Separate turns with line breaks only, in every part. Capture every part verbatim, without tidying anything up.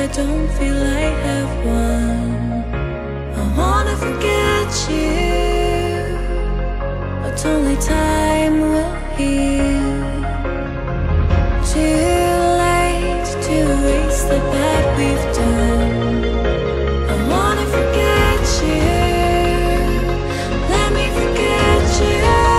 I don't feel I have one. I wanna forget you, but only time will heal. Too late to erase the bad we've done. I wanna forget you, let me forget you.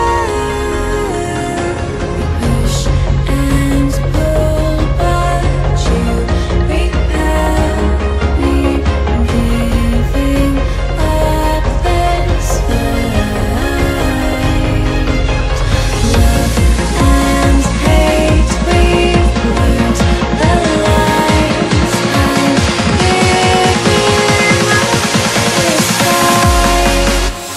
Push and pull, but you repel me, giving up this fight. Love and hate, we've learned the lies. I'm giving up this fight.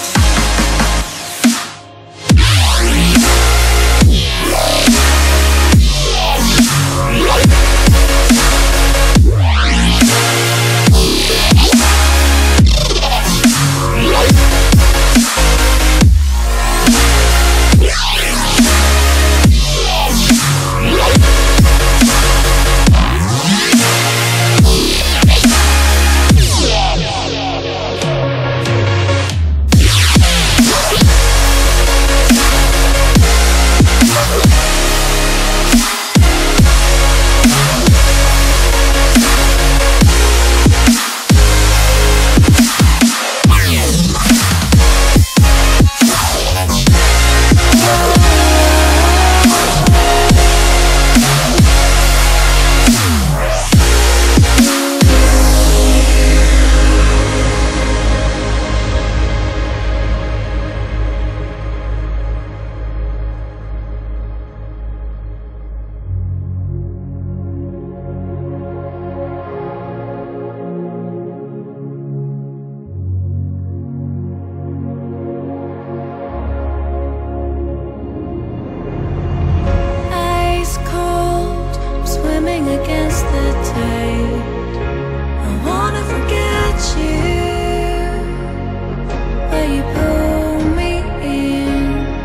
Ice cold, I'm swimming against the tide. I wanna forget you, but you pull me in.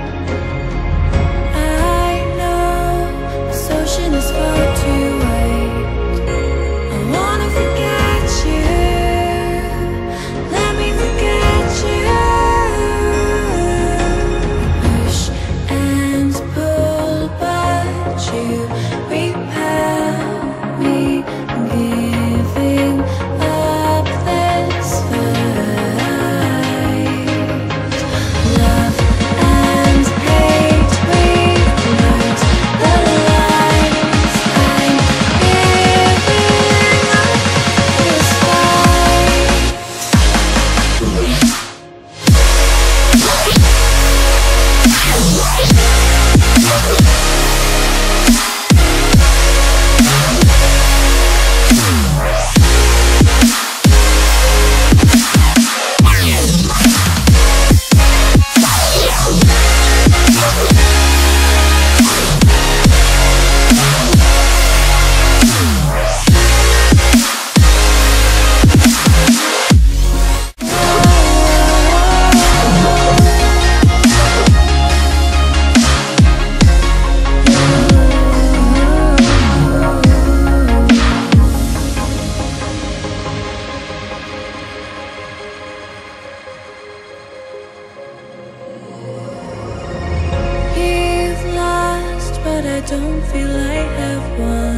I know this ocean is far too wide. I wanna forget you, let me forget you. Push and pull, but you repel me, giving up this fight. Love and hate, we've learned the lies. I'm giving up this fight. You've lost, but I don't feel I have won.